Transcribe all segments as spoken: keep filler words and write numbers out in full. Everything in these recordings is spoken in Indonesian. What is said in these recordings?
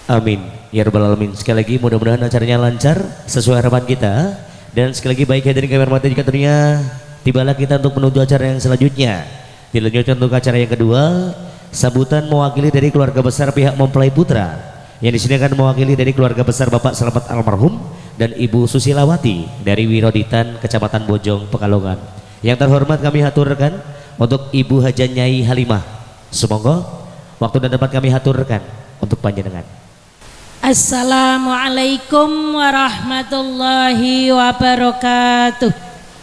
Amin ya rabbal alamin. Sekali lagi mudah-mudahan acaranya lancar sesuai harapan kita. Dan sekali lagi baik hadirin kami hormati jika tentunya tibalah kita untuk menuju acara yang selanjutnya. Dilanjutkan untuk acara yang kedua, sambutan mewakili dari keluarga besar pihak mempelai putra yang disini akan mewakili dari keluarga besar Bapak Selamat almarhum dan Ibu Susilawati dari Wiroditan Kecamatan Bojong Pekalongan. Yang terhormat kami haturkan untuk Ibu Haja Nyai Halimah. Semoga waktu dan tempat kami haturkan untuk panjenengan. Assalamualaikum warahmatullahi wabarakatuh.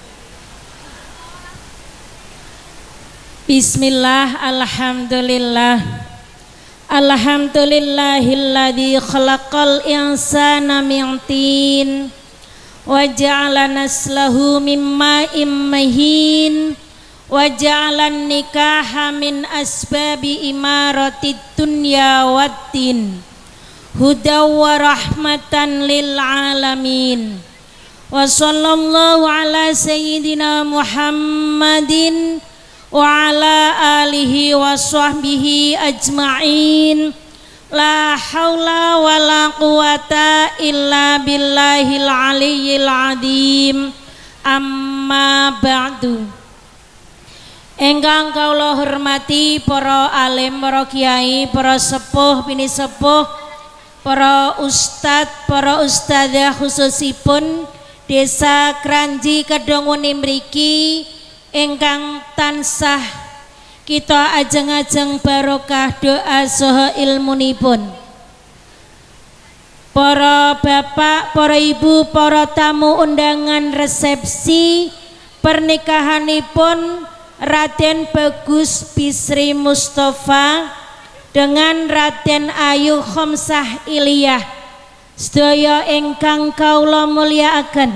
Bismillah, alhamdulillah. Alhamdulillahilladzi khalaqal insana min tin wa ja'ala naslahu mimma immahin wa ja'alan nikaha min asbabi imaratid dunya waddin hudaw wa rahmatan lil alamin wa sallallahu ala sayyidina Muhammadin wa ala alihi wa sahbihi ajma'in. La haula wa la quwata illa billahil aliyyil azim. Amma ba'du. Engkang kawula hormati para alim, para kiai, para sepuh, bini sepuh, para ustadz, para ustadzah khususipun Desa Kranji Kedongun mriki ingkang tansah kita ajeng-ajeng barokah doa saha ilmunipun. Para bapak, para ibu, para tamu undangan resepsi pernikahanipun Raden Bagus Bisri Mustafa dengan Raden Ayu Khomsah Iliyah, sedaya ingkang kawula mulyakaken,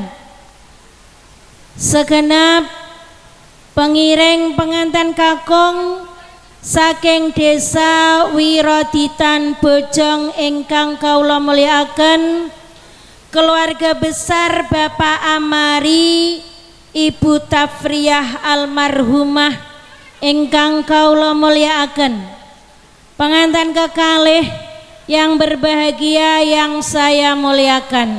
segenap pengiring pengantin kakung saking Desa Wiroditan Bojong ingkang kawula mulyakaken, keluarga besar Bapak Amari, Ibu Tafriyah almarhumah ingkang kawula mulyakaken, pengantin kekalih yang berbahagia yang saya muliakan.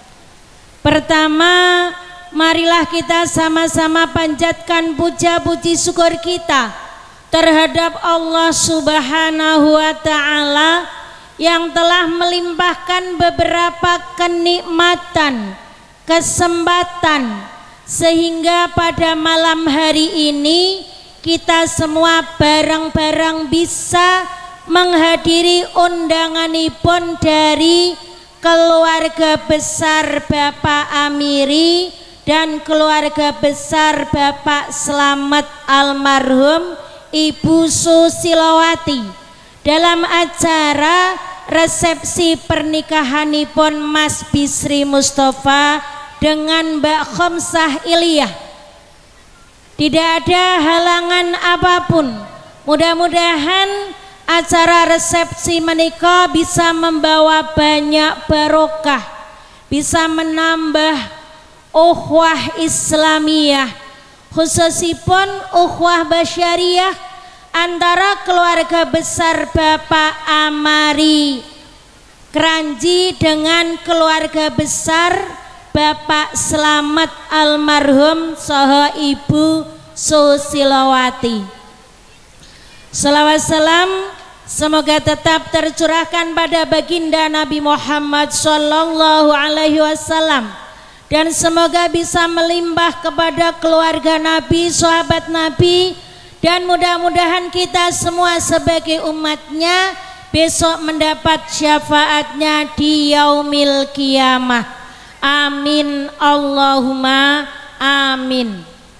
Pertama, marilah kita sama-sama panjatkan puja-puji syukur kita terhadap Allah Subhanahu wa Ta'ala yang telah melimpahkan beberapa kenikmatan, kesempatan, sehingga pada malam hari ini kita semua bareng-bareng bisa menghadiri undanganipun dari keluarga besar Bapak Amiri dan keluarga besar Bapak Selamat almarhum Ibu Susilawati dalam acara resepsi pernikahanipun Mas Bisri Mustafa dengan Mbak Khomsah Iliyah. Tidak ada halangan apapun, mudah-mudahan acara resepsi menikah bisa membawa banyak barokah, bisa menambah ukhuwah Islamiyah, khususipun ukhuwah basyariah antara keluarga besar Bapak Amari Kranji dengan keluarga besar Bapak Selamat almarhum saha Ibu Susilawati. Salawat salam semoga tetap tercurahkan pada baginda Nabi Muhammad Sallallahu Alaihi Wasallam dan semoga bisa melimpah kepada keluarga Nabi, sahabat Nabi, dan mudah-mudahan kita semua sebagai umatnya besok mendapat syafaatnya di yaumil qiyamah. Amin Allahumma amin.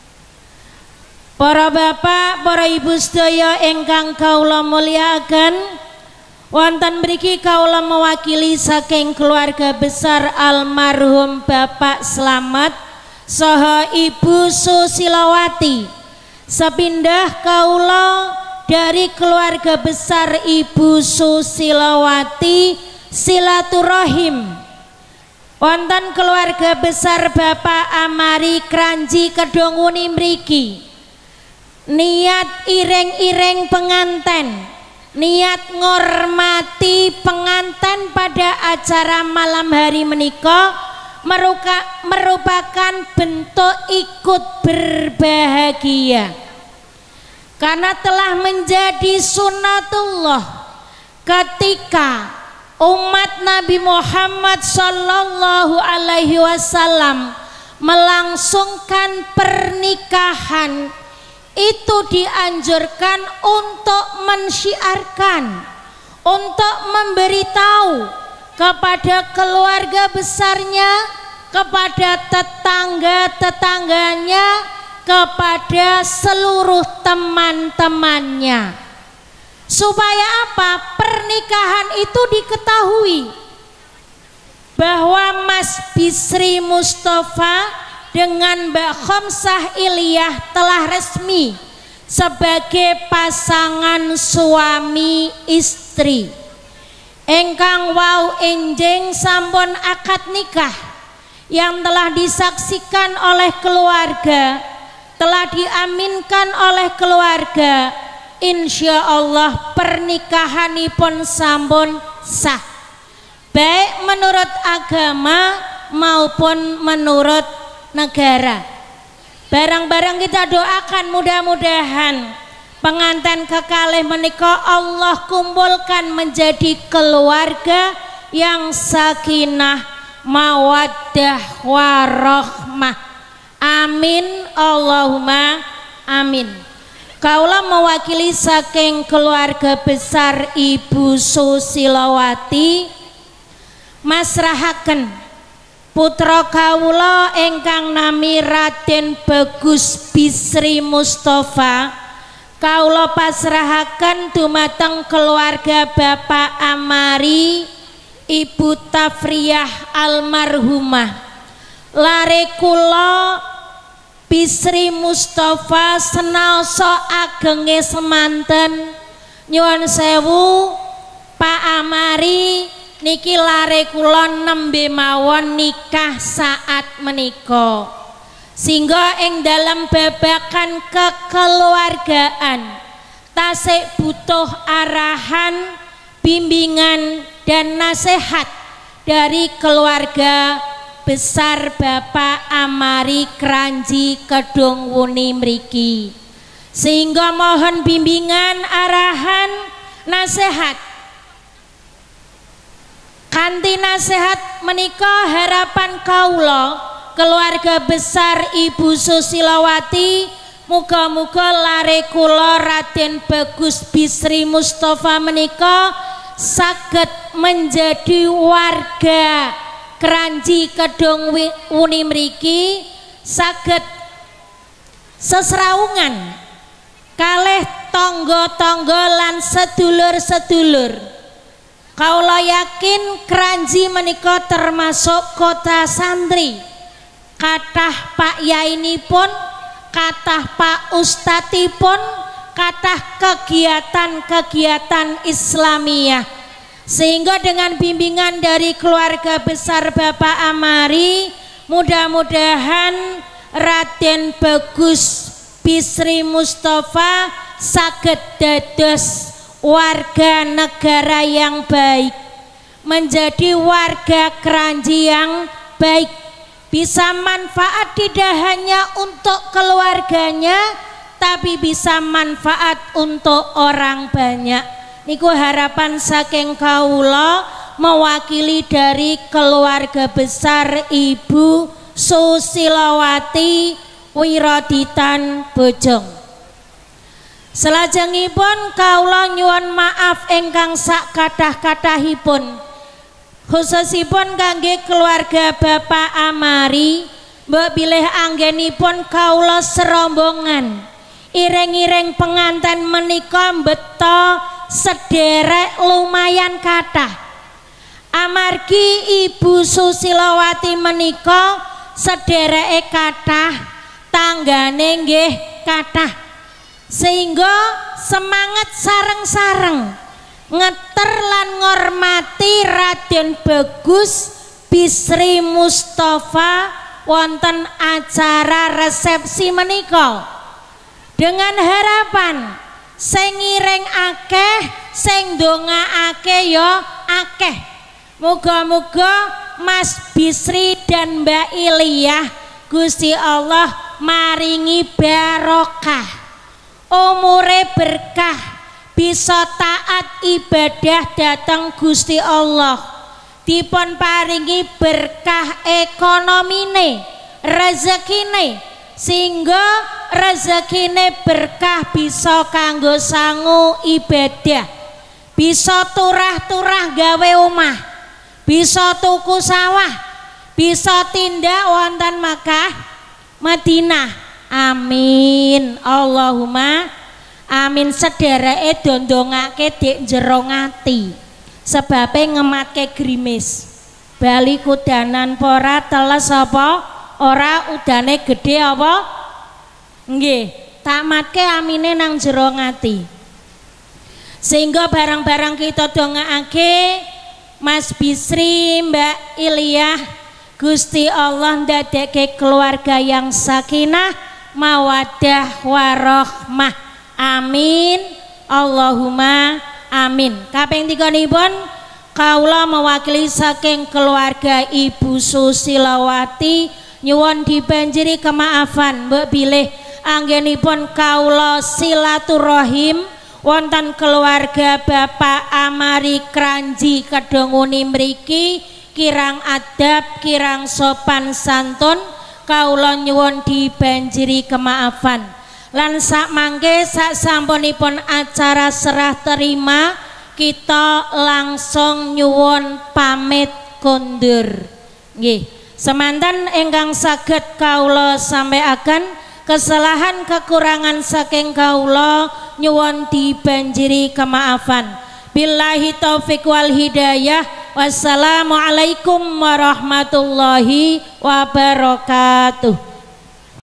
Para bapak, para ibu sedaya ingkang kawula mulyakaken, wonten mriki kawula mewakili saking keluarga besar almarhum Bapak Selamat saha Ibu Susilawati. Sepindah kawula dari keluarga besar Ibu Susilawati silaturahim wonten keluarga besar Bapak Amari Kranji Kedongun mriki. Niat ireng-ireng penganten niat ngormati pengantin pada acara malam hari menika merupakan bentuk ikut berbahagia karena telah menjadi sunnatullah ketika umat Nabi Muhammad Sallallahu Alaihi Wasallam melangsungkan pernikahan. Itu dianjurkan untuk mensyiarkan, untuk memberitahu kepada keluarga besarnya, kepada tetangga-tetangganya, kepada seluruh teman-temannya. Supaya apa? Pernikahan itu diketahui bahwa Mas Bisri Mustafa dengan Mbak Khomsah Iliyah telah resmi sebagai pasangan suami istri. Engkang wau enjing sampun akad nikah yang telah disaksikan oleh keluarga, telah diaminkan oleh keluarga. Insya Allah pernikahanipun sampun sah, baik menurut agama maupun menurut negara. Barang-barang kita doakan mudah-mudahan pengantin kekalih menika Allah kumpulkan menjadi keluarga yang sakinah mawaddah warahmah. Amin Allahumma amin. Kaula mewakili saking keluarga besar Ibu Susilawati masrahaken putra kawula ingkang nami Raden Bagus Bisri Mustafa kawula pasrahaken dumateng keluarga Bapak Amari Ibu Tafriyah almarhumah. Lare kula Bisri Mustafa senaosa agenge semanten nyuwun sewu Pak Amari niki lare kula nembe mawon nikah saat menika, sehingga ing dalam babakan kekeluargaan tasih butuh arahan, bimbingan dan nasihat dari keluarga besar Bapak Amari Kranji Kedung Wuni mriki, sehingga mohon bimbingan, arahan, nasihat. Kanthi nasihat menika harapan kaula keluarga besar Ibu Susilawati, muga-muga lare kula Raden Bagus Bisri Mustafa menika saged menjadi warga Kranji Kedung Wuni mriki, saged sesraungan kalih tangga-tangga lan sedulur-sedulur. Kaula yakin Kranji menika termasuk kota santri. Kathah Pak Yainipun, kathah Pak Ustadipun, kathah kegiatan-kegiatan Islamiyah. Sehingga dengan bimbingan dari keluarga besar Bapak Amari, mudah-mudahan Raden Bagus Bisri Mustafa saged dados warga negara yang baik, menjadi warga Kranji yang baik, bisa manfaat tidak hanya untuk keluarganya tapi bisa manfaat untuk orang banyak. Niku harapan saking kaula mewakili dari keluarga besar Ibu Susilawati Wiraditan Bojong. Selajengipun kaula nyuwun maaf ingkang sak kathah-kathahipun, khususipun kangge keluarga Bapak Amari. Mbok bilih anggenipun kaula serombongan iring-iring pengantin menika mbeta sederek lumayan kathah. Amargi Ibu Susilawati menika sedereke kathah, tanggane nggih kathah, sehingga semangat sareng-sareng ngeter lan ngormati Raden Bagus Bisri Mustafa wonten acara resepsi menika, dengan harapan sing ngiring akeh, sing ndongaake ya akeh. Muga-muga Mas Bisri dan Mbak Iliyah Gusti Allah maringi barokah, umure berkah, bisa taat ibadah datang Gusti Allah, dipun paringi berkah ekonomine, rezekine, sehingga rezekine berkah bisa kanggo sangu ibadah, bisa turah-turah gawe omah, bisa tuku sawah, bisa tindak wonten Makkah Madinah. Amin Allahumma amin. Sedereke dondongake dik jero ngati, sebabe ngematke grimis. Bali kudanan pora teles apa ora, udane gede apa nggih, tak matke amine nang jero ngati, sehingga barang-barang kita dongaake Mas Bisri, Mbak Iliyah, Gusti Allah ndadekke keluarga yang sakinah mawaddah warahmah. Amin Allahumma amin. Kaping tiganipun kaula mewakili saking keluarga Ibu Susilawati nyuwun dibanjiri kemaafan mbok bilih anggenipun kaula silaturahim wonten keluarga Bapak Amari Kranji Kedonguni mriki, kirang adab, kirang sopan santun, kaula nyuwun dibanjiri kemaafan. Lan sak mangke sak sampunipun acara serah terima, kita langsung nyuwun pamit kondur. Nggih, semanten ingkang saged kaula sampaiaken, kesalahan kekurangan saking kaula nyuwun dibanjiri kemaafan. Billahi taufik wal hidayah. Wassalamualaikum warahmatullahi wabarakatuh.